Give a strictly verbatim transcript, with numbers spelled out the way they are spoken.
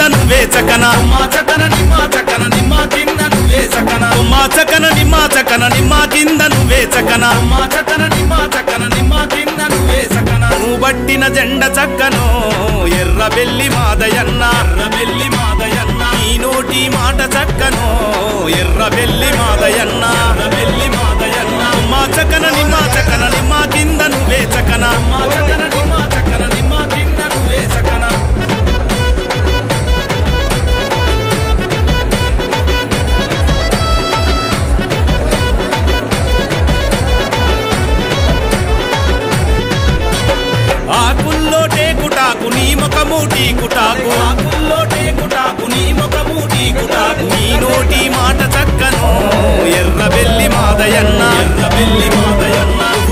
నువ్వే చకన మా చకన నిమ్మ చకన నిమ్మ కింద నువ్వే చకన మా చకన నిమ్మ చకన నిమ్మ కింద నువ్వే చకన మా చకన నిమ్మ చకన నిమ్మ కింద నువ్వే చకన నువ్వు బట్టిన జెండ చక్కనో ఎర్ర బెల్లి మాదయన్న ఎర్ర బెల్లి మాదయన్న ఈ నోటి మాట చక్కనో ఎర్ర బెల్లి మాదయన్న ఎర్ర బెల్లి మాదయన్న మా చకన నిమ్మ చకన నిమ్మ కింద నువ్వే చకన మా చకన నిమ్మ చకన నిమ్మ కింద నువ్వే చకన ఆకుల్లో టేకుటాకు నీ ముఖము టీకుటాకు ఆకుల్లో టేకుటాకు నీ ముఖము టీకుటాకు నీ నోటి మాట చక్కనో ఎర్ర బెల్లి మాదయన్న ఎర్ర బెల్లి మాదయన్న